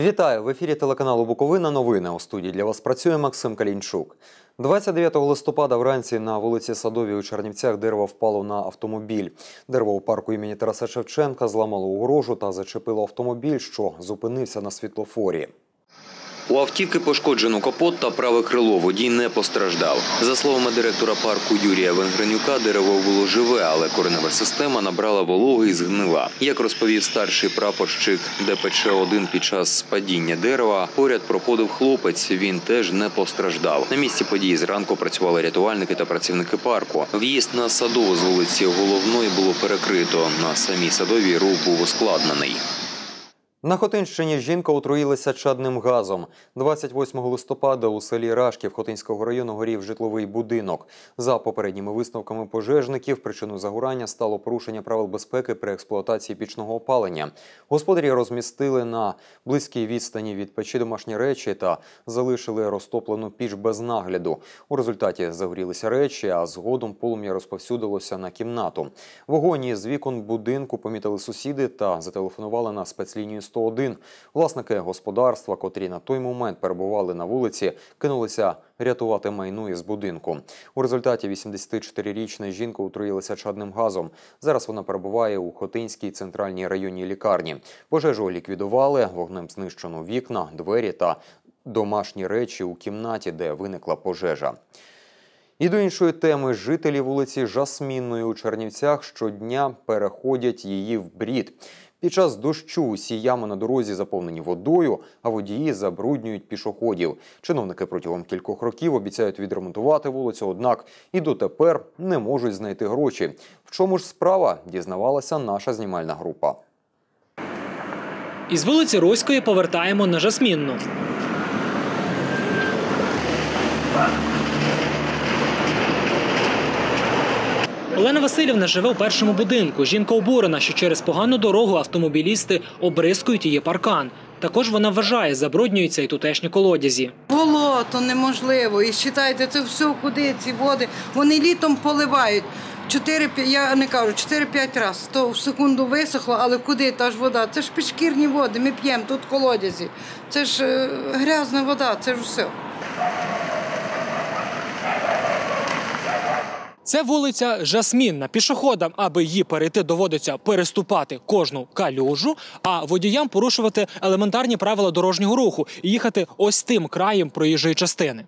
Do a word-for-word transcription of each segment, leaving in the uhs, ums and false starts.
Вітаю! В ефірі телеканалу «Буковина. Новини». У студії для вас працює Максим Калінчук. двадцять дев'ятого листопада вранці на вулиці Садовій у Чернівцях дерево впало на автомобіль. Дерево у парку імені Тараса Шевченка зламало огорожу та зачепило автомобіль, що зупинився на світлофорі. У автівки пошкоджено капот та праве крило, водій не постраждав. За словами директора парку Юрія Венгренюка, дерево було живе, але коренева система набрала вологи і згнила. Як розповів старший прапорщик Де Пе Че один під час падіння дерева, поряд проходив хлопець, він теж не постраждав. На місці події зранку працювали рятувальники та працівники парку. В'їзд на Садову з вулиці Головної було перекрито, на самій Садовій рух був ускладнений. На Хотинщині жінка отруїлася чадним газом. двадцять восьмого листопада у селі Рашків Хотинського району горів житловий будинок. За попередніми висновками пожежників, причиною загорання стало порушення правил безпеки при експлуатації пічного опалення. Господарі розмістили на близькій відстані від печі домашні речі та залишили розтоплену піч без нагляду. У результаті загорілися речі, а згодом полум'я розповсюдилося на кімнату. Вогонь із вікон будинку помітили сусіди та зателефонували на спецлінію сто один. Власники господарства, котрі на той момент перебували на вулиці, кинулися рятувати майно із будинку. У результаті вісімдесятичотирирічна жінка отруїлася чадним газом. Зараз вона перебуває у Хотинській центральній районній лікарні. Пожежу ліквідували, вогнем знищено вікна, двері та домашні речі у кімнаті, де виникла пожежа. І до іншої теми. Жителі вулиці Жасмінної у Чернівцях щодня переходять її в брід. Під час дощу усі ями на дорозі заповнені водою, а водії забруднюють пішоходів. Чиновники протягом кількох років обіцяють відремонтувати вулицю, однак і дотепер не можуть знайти гроші. В чому ж справа, дізнавалася наша знімальна група. Із вулиці Роської повертаємо на Жасмінну. Олена Васильівна живе у першому будинку. Жінка обурена, що через погану дорогу автомобілісти обрискують її паркан. Також вона вважає, забруднюються і тутешні колодязі. Болото неможливо. І вважайте, це все, куди ці води. Вони літом поливають. чотири, я не кажу, чотири-п'ять разів. То в секунду висохло, але куди та ж вода? Це ж підшкірні води, ми п'ємо, тут колодязі. Це ж е, грязна вода, це ж все. Це вулиця Жасмінна. Пішоходам, аби її перейти, доводиться переступати кожну калюжу, а водіям порушувати елементарні правила дорожнього руху і їхати ось тим краєм проїжджої частини.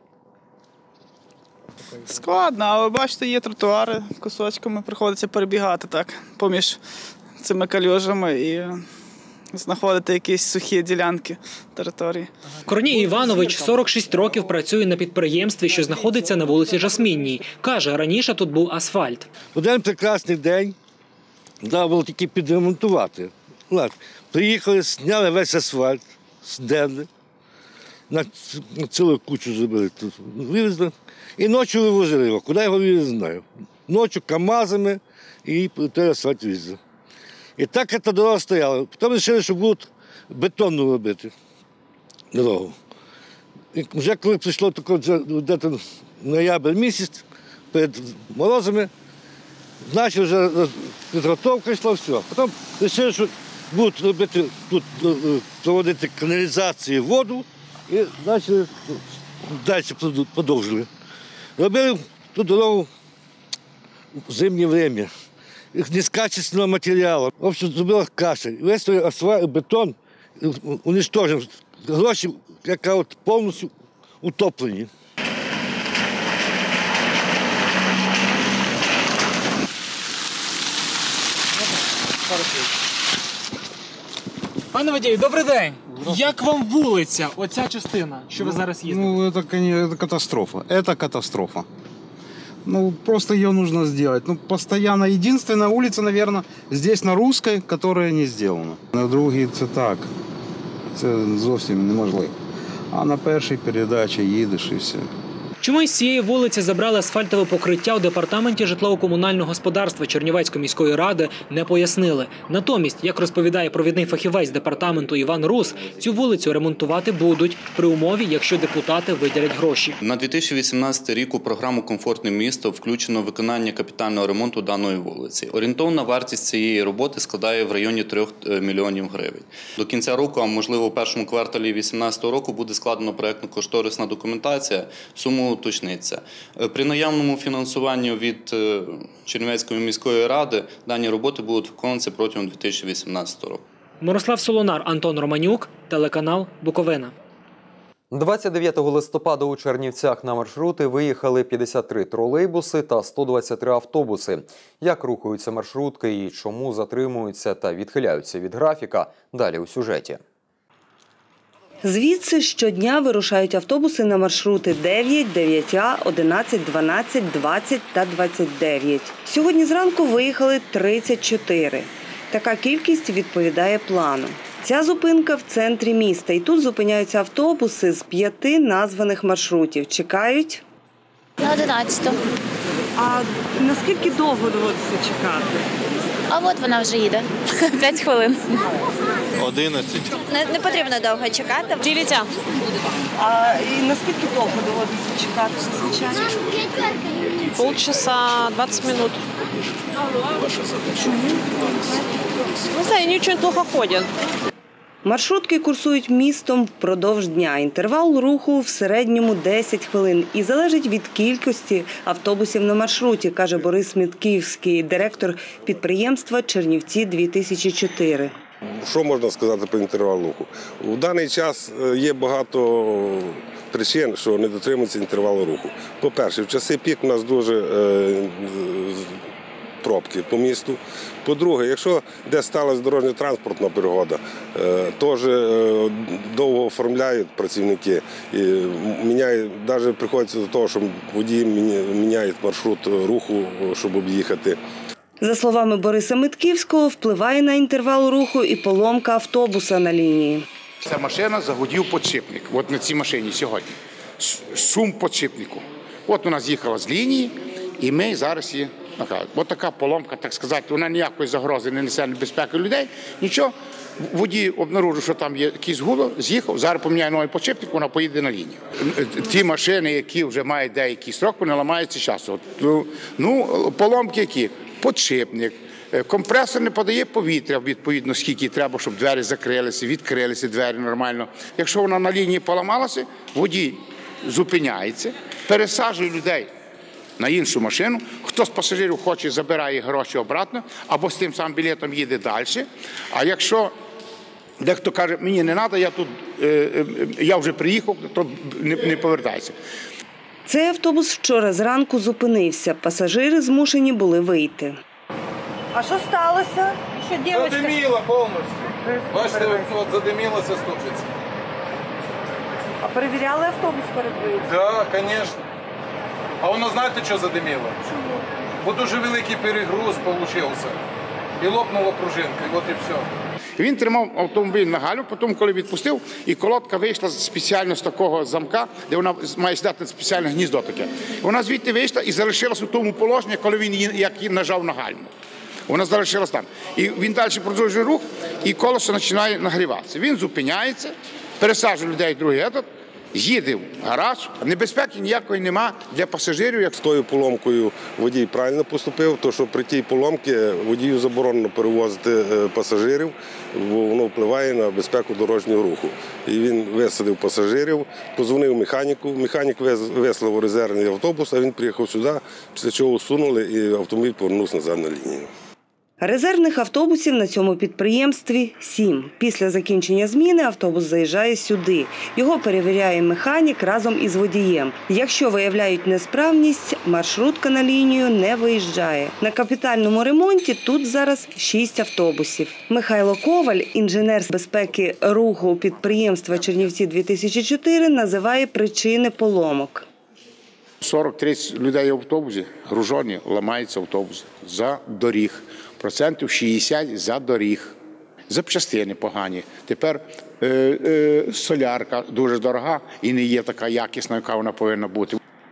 Складно, але бачите, є тротуари, кусочками приходиться перебігати так, поміж цими калюжами і знаходити якісь сухі ділянки території. Корній Іванович сорок шість років працює на підприємстві, що знаходиться на вулиці Жасмінній. Каже, раніше тут був асфальт. Один прекрасний день, треба було тільки підремонтувати. Ладно, приїхали, зняли весь асфальт, здерли, на цілу кучу зробили тут, вивезли. І ночі вивозили його, куди його не знаю. Ночі КАМАЗами і той асфальт везли. І так ця дорога стояла. Потім вирішили, що будуть бетонну робити дорогу. І вже коли прийшло десь ноябрь місяць, перед морозами, почали вже підготовка йшла, все. Потім вирішили, що будуть робити, тут проводити каналізацію, воду, і почали далі продовжили. Робили ту дорогу в зимнє время. Низкачественного матеріалу. В общем, зробила каша. Весь той асфальт, бетон уничтожив. Гроші, яка от повністю утоплені. Пане водію, добрий день. Як вам вулиця, оця частина, що ви зараз їздите? Ну, это, это катастрофа. Это катастрофа. Ну, просто ее нужно сделать. Ну, постоянно. Единственная улица, наверное, здесь на Русской, которая не сделана. На другій це так. Це зовсім неможливо. А на першій передачі їдеш і все. Чому із цієї вулиці забрали асфальтове покриття у департаменті житлово-комунального господарства Чернівецької міської ради, не пояснили. Натомість, як розповідає провідний фахівець департаменту Іван Рус, цю вулицю ремонтувати будуть при умові, якщо депутати виділять гроші. На дві тисячі вісімнадцятий рік у програму «Комфортне місто» включено виконання капітального ремонту даної вулиці. Орієнтовна вартість цієї роботи складає в районі трьох мільйонів гривень. До кінця року, а можливо у першому кварталі дві тисячі вісімнадцятого року, буде складено проєктно-кошторисна документація, сума уточниться. При наявному фінансуванні від Чернівецької міської ради дані роботи будуть виконуватися протягом дві тисячі вісімнадцятого року. Мирослав Солонар, Антон Романюк, телеканал «Буковина». двадцять дев'ятого листопада у Чернівцях на маршрути виїхали п'ятдесят три тролейбуси та сто двадцять три автобуси. Як рухаються маршрутки і чому затримуються та відхиляються від графіка – далі у сюжеті. Звідси щодня вирушають автобуси на маршрути дев'ять, дев'ять А, одинадцять, дванадцять, двадцять та двадцять дев'ять. Сьогодні зранку виїхали тридцять чотири. Така кількість відповідає плану. Ця зупинка в центрі міста. І тут зупиняються автобуси з п'яти названих маршрутів. Чекають? На одинадцяту. А наскільки довго доводиться чекати? А от вона вже їде. П'ять хвилин. одинадцять. Не, не потрібно довго чекати. дев'ять А. А і наскільки довго доводиться чекати зазвичай? Полчаса, двадцать минут. Ну, знаю, они очень плохо ходят. Маршрутки курсують містом впродовж дня. Інтервал руху в середньому десять хвилин і залежить від кількості автобусів на маршруті, каже Борис Мітківський, директор підприємства «Чернівці дві тисячі чотири». Що можна сказати про інтервал руху? У даний час є багато причин, що не дотримується інтервалу руху. По-перше, в часи пік у нас дуже е, пробки по місту. По-друге, якщо десь сталася дорожньо-транспортна пригода, е, теж е, довго оформляють працівники. І міняють, навіть приходиться до того, що водії міняють маршрут руху, щоб об'їхати. За словами Бориса Митківського, впливає на інтервал руху і поломка автобуса на лінії. Ця машина загудів підшипник. От на цій машині сьогодні. Шум підшипнику. От вона з'їхала з лінії, і ми зараз її накажемо. От така поломка, так сказати, вона ніякої загрози не несе небезпеки людей. Нічого. Водій обнаружив, що там є якийсь гуло, з'їхав, зараз поміняє новий підшипник, вона поїде на лінію. Ті машини, які вже мають деякий строк, вони ламаються часу. Ну, поломки які? Підшипник, компресор не подає повітря, відповідно, скільки треба, щоб двері закрилися, відкрилися двері нормально. Якщо вона на лінії поламалася, водій зупиняється, пересаджує людей на іншу машину, хто з пасажирів хоче, забирає гроші обратно, або з тим самим білетом їде далі. А якщо дехто каже, мені не треба, я тут, я вже приїхав, то не, не повертайся. Цей автобус вчора зранку зупинився. Пасажири змушені були вийти. А що сталося? Що дівчинка? Задиміло повністю. Бачите, от задимілося ступиця. А перевіряли автобус перед виїздом? Так, звісно. А воно знаєте, що задиміло? Чому? Бо дуже великий перегруз вийшов. І лопнула пружинка, і от і все. Він тримав автомобіль на галю, потім, коли відпустив, і колодка вийшла спеціально з такого замка, де вона має сідати спеціальне гніздо таке. Вона звідти вийшла і залишилася в тому положенні, коли він як її нажав на гальму. Вона залишилась там. І він далі продовжує рух, і колесо починає нагріватися. Він зупиняється, пересаджує людей в другий етап, їде в гараж, небезпеки ніякої нема для пасажирів. З тою поломкою водій правильно поступив, тому що при тій поломці водію заборонено перевозити пасажирів, бо воно впливає на безпеку дорожнього руху. І він висадив пасажирів, позвонив механіку, механік вислав резервний автобус, а він приїхав сюди, після чого усунули і автомобіль повернувся назад на лінію. Резервних автобусів на цьому підприємстві сім. Після закінчення зміни автобус заїжджає сюди. Його перевіряє механік разом із водієм. Якщо виявляють несправність, маршрутка на лінію не виїжджає. На капітальному ремонті тут зараз шість автобусів. Михайло Коваль, інженер з безпеки руху підприємства «Чернівці дві тисячі чотири», називає причини поломок. сорок-тридцять людей в автобусі, гружені, ламається автобус за доріг. Процентів шістдесят за доріг. Запчастини погані. Тепер е, е, солярка дуже дорога і не є така якісна, яка вона повинна бути.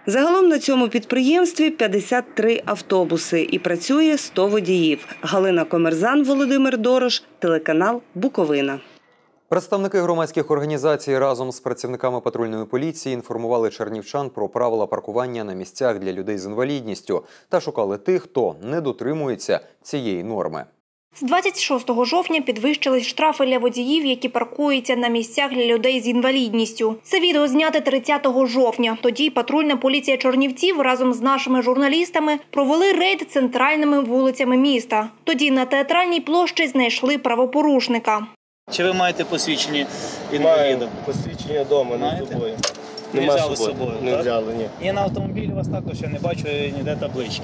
Загалом на цьому підприємстві п'ятдесят три автобуси і працює сто водіїв. Галина Комерзан, Володимир Дорош, телеканал «Буковина». Представники громадських організацій разом з працівниками патрульної поліції інформували чернівчан про правила паркування на місцях для людей з інвалідністю та шукали тих, хто не дотримується цієї норми. З двадцять шостого жовтня підвищились штрафи для водіїв, які паркуються на місцях для людей з інвалідністю. Це відео зняте тридцятого жовтня. Тоді патрульна поліція Чернівців разом з нашими журналістами провели рейд центральними вулицями міста. Тоді на Театральній площі знайшли правопорушника. Чи ви маєте посвідчення інваліда? Посвідчення вдома, не з собою. Не взяли з собою, Не так? взяли, ні. І на автомобілі вас також я не бачу ніде таблички.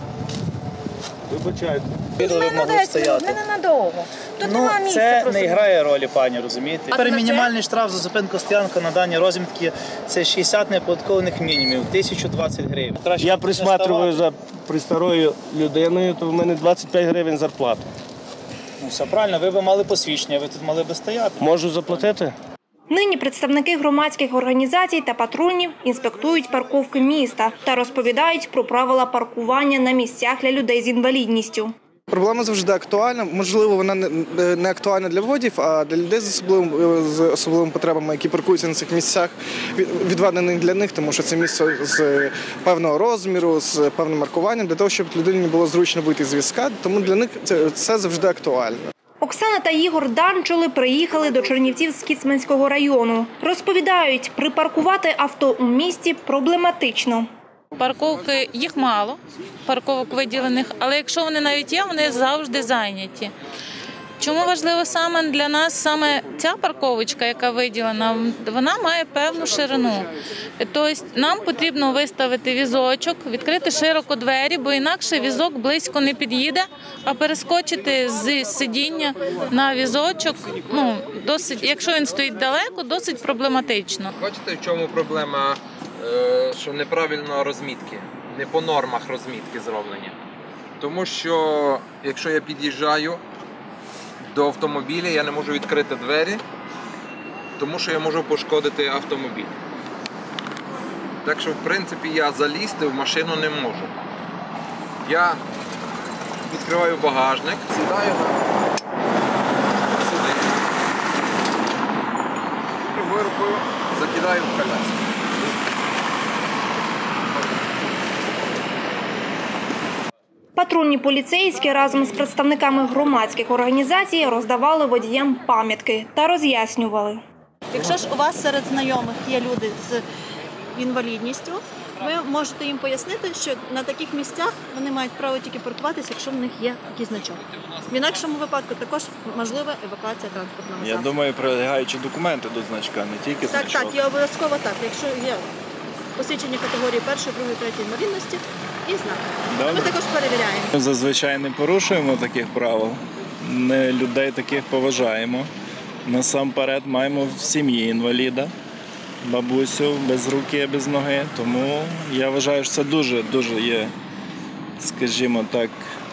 Вибачайте. Ви могли стояти. Ми ненадовго. Тут Ну, нема місця це просто. не грає ролі, пані, розумієте? А Тепер це? мінімальний штраф за зупинку стоянку на даній розмітці – це шістдесят неоподаткованих мінімумів, тисяча двадцять гривень. Краще Я не присматриваю ставати. за пристарою людиною, то в мене двадцять п'ять гривень зарплата. Ну, все правильно, ви б мали посвідчення, ви тут мали б стояти. Можу заплатити? Нині представники громадських організацій та патрульнів інспектують парковки міста та розповідають про правила паркування на місцях для людей з інвалідністю. Проблема завжди актуальна. Можливо, вона не актуальна для водіїв, а для людей з особливими, з особливими потребами, які паркуються на цих місцях, відведених для них, тому що це місце з певного розміру, з певним маркуванням, для того, щоб людині було зручно вийти з візка, тому для них це, це завжди актуально. Оксана та Ігор Данчули приїхали до Чернівців з Кіцманського району. Розповідають, припаркувати авто у місті проблематично. Парковки, їх мало, парковок виділених, але якщо вони навіть є, вони завжди зайняті. Чому важливо саме для нас саме ця парковочка, яка виділена, вона має певну ширину. Тобто нам потрібно виставити візочок, відкрити широко двері, бо інакше візок близько не під'їде, а перескочити з сидіння на візочок, ну, досить, якщо він стоїть далеко, досить проблематично. Бачите, в чому проблема, що неправильно розмітки, не по нормах розмітки зроблені. Тому що, якщо я під'їжджаю до автомобіля, я не можу відкрити двері, тому що я можу пошкодити автомобіль. Так що, в принципі, я залізти в машину не можу. Я відкриваю багажник, сідаю сюди і другою рукою закидаю в колеса. Патрульні поліцейські разом з представниками громадських організацій роздавали водіям пам'ятки та роз'яснювали. Якщо ж у вас серед знайомих є люди з інвалідністю, ви можете їм пояснити, що на таких місцях вони мають право тільки паркуватися, якщо в них є такий значок. В інакшому випадку також можлива евакуація транспортного засобу. Я думаю, прилягаючи документи до значка, не тільки Так, значок. так, і обов'язково так. Якщо є посвідчення категорії першої, другої, третьої інвалідності і знак. Добре. Ми також перевіряємо. Ми зазвичай не порушуємо таких правил, ми людей таких поважаємо. Насамперед маємо в сім'ї інваліда, бабусю без руки, без ноги. Тому я вважаю, що це дуже-дуже є, скажімо так,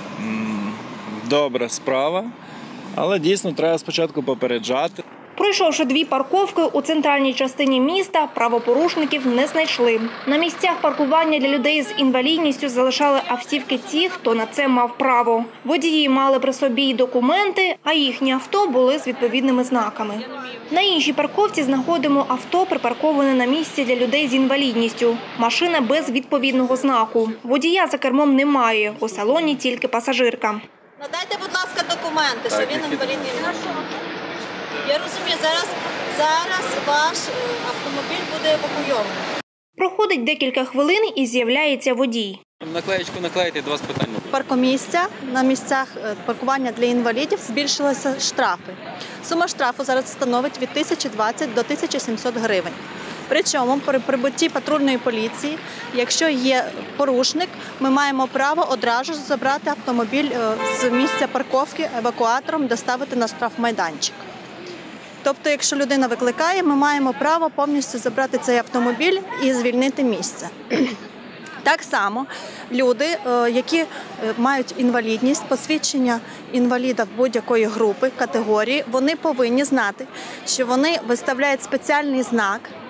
добра справа. Але дійсно треба спочатку попереджати. Пройшовши дві парковки у центральній частині міста, правопорушників не знайшли. На місцях паркування для людей з інвалідністю залишали автівки ті, хто на це мав право. Водії мали при собі й документи, а їхні авто були з відповідними знаками. На іншій парковці знаходимо авто, припарковане на місці для людей з інвалідністю. Машина без відповідного знаку. Водія за кермом немає, у салоні тільки пасажирка. Надайте, будь ласка, документи, що він інвалідний. Я розумію, зараз, зараз ваш автомобіль буде евакуйований. Проходить декілька хвилин і з'являється водій. Наклеєчку наклеїти, до вас питання. Паркомісця на місцях паркування для інвалідів збільшилися штрафи. Сума штрафу зараз становить від тисячі двадцять до тисячі сімсот гривень. Причому при прибутті патрульної поліції, якщо є порушник, ми маємо право одразу забрати автомобіль з місця парковки евакуатором, доставити на штрафмайданчик. Тобто, якщо людина викликає, ми маємо право повністю забрати цей автомобіль і звільнити місце. Так само люди, які мають інвалідність, посвідчення інваліда будь-якої групи, категорії, вони повинні знати, що вони виставляють спеціальний знак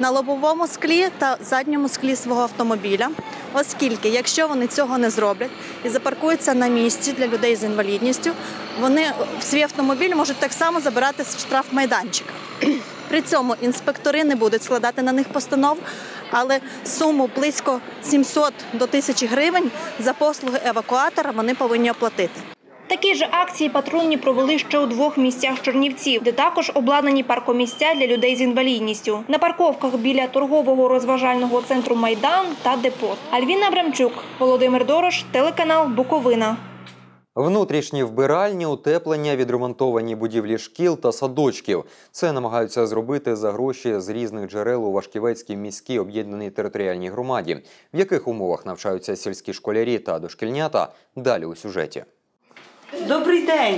на лобовому склі та задньому склі свого автомобіля, оскільки, якщо вони цього не зроблять і запаркуються на місці для людей з інвалідністю, вони в свій автомобіль можуть так само забирати з штрафмайданчика. При цьому інспектори не будуть складати на них постанов, але суму близько сімсот до тисячі гривень за послуги евакуатора вони повинні оплатити. Такі ж акції патрульні провели ще у двох місцях Чернівців, де також обладнані паркомісця для людей з інвалідністю. На парковках біля торгового розважального центру «Майдан» та депо. Альвіна Абрамчук, Володимир Дорош, телеканал «Буковина». Внутрішні вбиральні, утеплення, відремонтовані будівлі шкіл та садочків. Це намагаються зробити за гроші з різних джерел у Вашківецькій міській об'єднаній територіальній громаді. В яких умовах навчаються сільські школярі та дошкільнята – далі у сюжеті. Добрий день!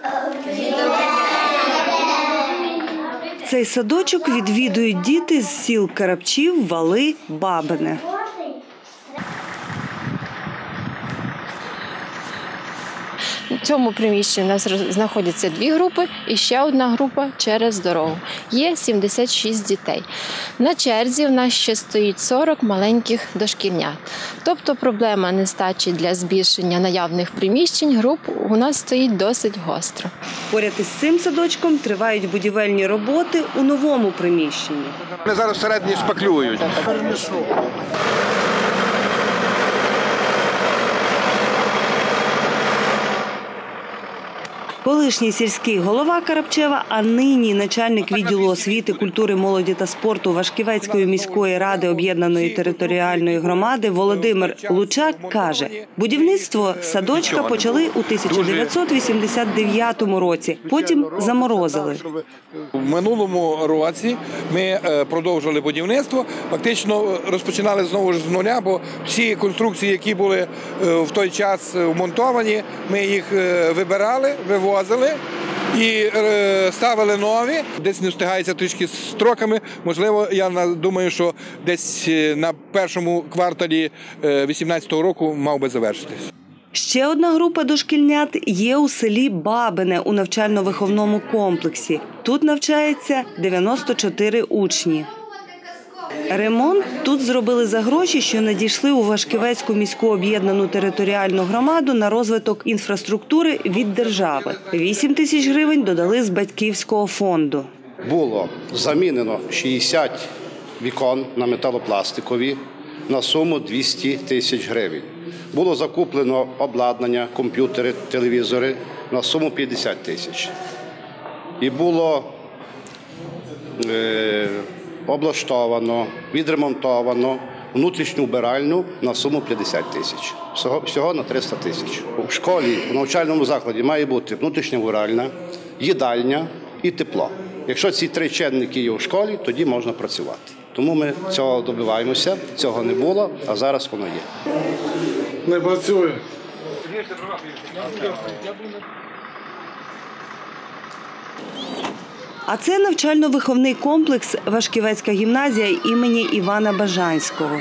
Цей садочок відвідують діти з сіл Карапчів, Вали, Бабине. В цьому приміщенні у нас знаходяться дві групи і ще одна група через дорогу. Є сімдесят шість дітей. На черзі в нас ще стоїть сорок маленьких дошкільнят. Тобто проблема нестачі для збільшення наявних приміщень груп у нас стоїть досить гостро. Поряд із цим садочком тривають будівельні роботи у новому приміщенні. Вони зараз всередині шпаклюють. Колишній сільський голова Карапчева, а нині начальник відділу освіти, культури, молоді та спорту Вашківецької міської ради об'єднаної територіальної громади Володимир Лучак каже, будівництво садочка почали у тисяча дев'ятсот вісімдесят дев'ятому році, потім заморозили. У минулому році ми продовжили будівництво, фактично розпочинали знову ж з нуля, бо всі конструкції, які були в той час вмонтовані, ми їх вибирали, вивозили. І ставили нові, десь не встигається трішки з строками. Можливо, я думаю, що десь на першому кварталі дві тисячі вісімнадцятого року мав би завершитись. Ще одна група дошкільнят є у селі Бабине у навчально-виховному комплексі. Тут навчається дев'яносто чотири учні. Ремонт тут зробили за гроші, що надійшли у Вашківецьку міську об'єднану територіальну громаду на розвиток інфраструктури від держави. вісім тисяч гривень додали з батьківського фонду. Було замінено шістдесят вікон на металопластикові на суму двісті тисяч гривень. Було закуплено обладнання, комп'ютери, телевізори на суму п'ятдесят тисяч. І було е, облаштовано, відремонтовано внутрішню вбиральню на суму п'ятдесят тисяч. Всього, всього на триста тисяч. У школі, у навчальному закладі має бути внутрішня вбиральня, їдальня і тепло. Якщо ці три чинники є у школі, тоді можна працювати. Тому ми цього добиваємося, цього не було, а зараз воно є. Не працює. А це навчально-виховний комплекс Вашківецька гімназія імені Івана Бажанського.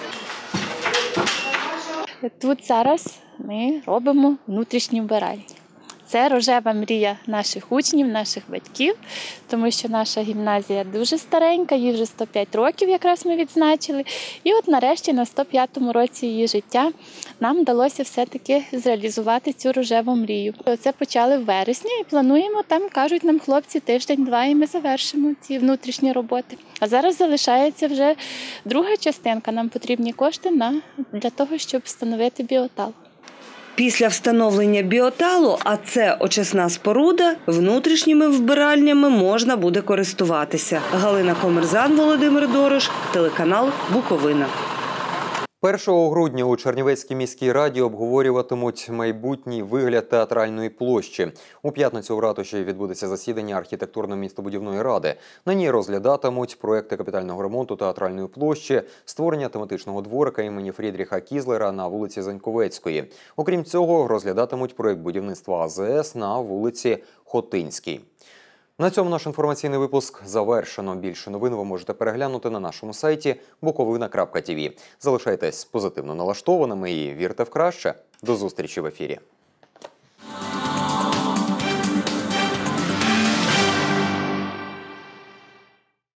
Тут зараз ми робимо внутрішні вбиральні. Це рожева мрія наших учнів, наших батьків, тому що наша гімназія дуже старенька, їй вже сто п'ять років якраз ми відзначили. І от нарешті на сто п'ятому році її життя нам вдалося все-таки зреалізувати цю рожеву мрію. Це почали в вересні і плануємо, там кажуть нам хлопці, тиждень-два і ми завершимо ці внутрішні роботи. А зараз залишається вже друга частинка, нам потрібні кошти на, для того, щоб встановити біотал. Після встановлення біоталу, а це очисна споруда, внутрішніми вбиральнями можна буде користуватися. Галина Комерзан, Володимир Дорош, телеканал «Буковина». першого грудня у Чернівецькій міській раді обговорюватимуть майбутній вигляд театральної площі. У п'ятницю в ратуші відбудеться засідання архітектурно-містобудівної ради. На ній розглядатимуть проекти капітального ремонту театральної площі, створення тематичного дворика імені Фрідріха Кізлера на вулиці Заньковецької. Окрім цього, розглядатимуть проект будівництва А З С на вулиці Хотинській. На цьому наш інформаційний випуск завершено. Більше новин ви можете переглянути на нашому сайті буковина крапка ті ві. Залишайтесь позитивно налаштованими і вірте в краще. До зустрічі в ефірі.